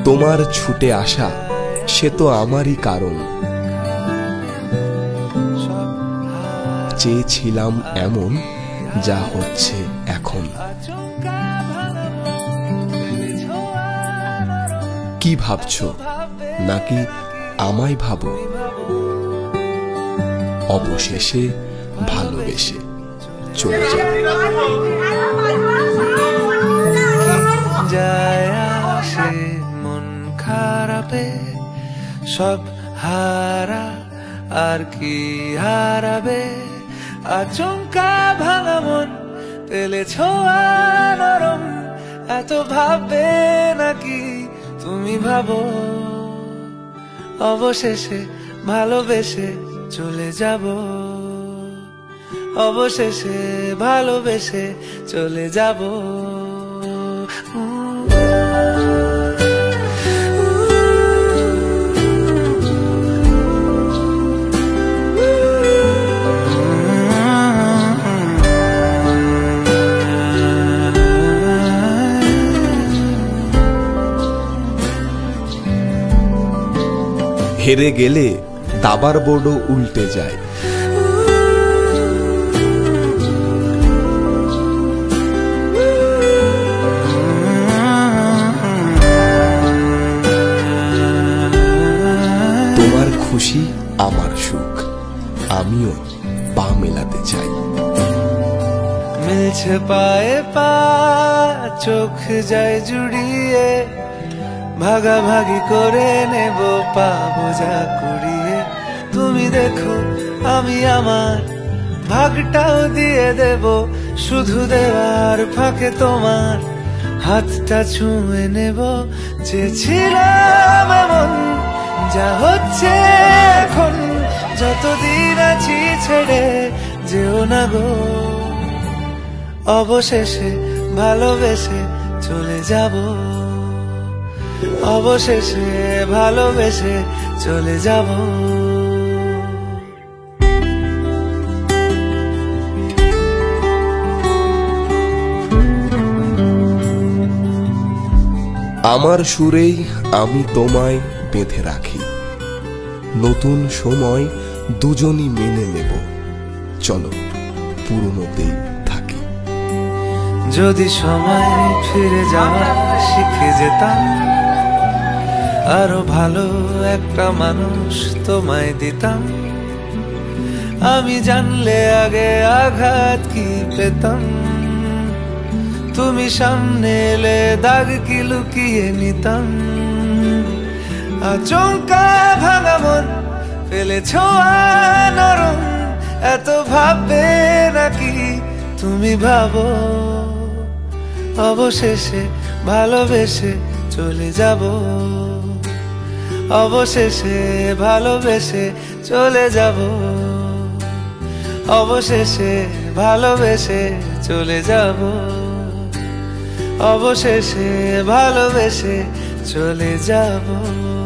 তোমার ছুটে আসা সে তো আমারই কারণ। চেয়েছিলাম এমন যা হচ্ছে এখন। কি ভাবছো নাকি আমায় ভাবো? অবশেষে ভালোবেসে চলে যায় আসে মন খারাপে, সব হারা আর কি হারাবে। আচমকা ভাঙা মন পেলে ছোঁয়া নরম, এত ভাববে নাকি তুমি ভাবো? অবশেষে ভালোবেসে চলে যাব, অবশেষে ভালোবেসে চলে যাব। হেরে গেলে দাবার বোর্ডও উল্টে যায়। তোমার খুশি আমার সুখ, আমিও পা মেলাতে চাই। মিলছে পায়ে পা, চোখ যায় জুড়িয়ে, ভাগাভাগি করে নেব পাবো যা কুড়িয়ে। তুমি দেখো আমি আমার ভাগটাও দিয়ে দেব, শুধু দেওয়ার ফাঁকে তোমার হাতটা ছুঁয়ে নেব। চেয়েছিলাম এমন যা হচ্ছে এখন, যতদিন আছি ছেড়ে যেও না গো। অবশেষে ভালোবেসে চলে যাব, অবশেষে ভালোবেসে চলে যাব। আমার সুরেই আমি তোমায় বেঁধে রাখি, নতুন সময় দুজনই মেনে নেব। চলো পুরনোতেই থাকি। যদি সময় ফিরে যাওয়া শিখে যেতাম, আরো ভালো একটা মানুষ তোমায় দিতাম। আমি জানলে আগে আঘাত কি পেতাম, তুমি সামনে এলে দাগ কি লুকিয়ে নিতাম। আচমকা ভাঙা মন পেলে ছোঁয়া নরম, এত ভাববে নাকি তুমি ভাবো? অবশেষে ভালোবেসে চলে যাব, অবশেষে ভালোবেসে চলে যাব, অবশেষে ভালোবেসে চলে যাব, অবশেষে ভালোবেসে চলে যাব।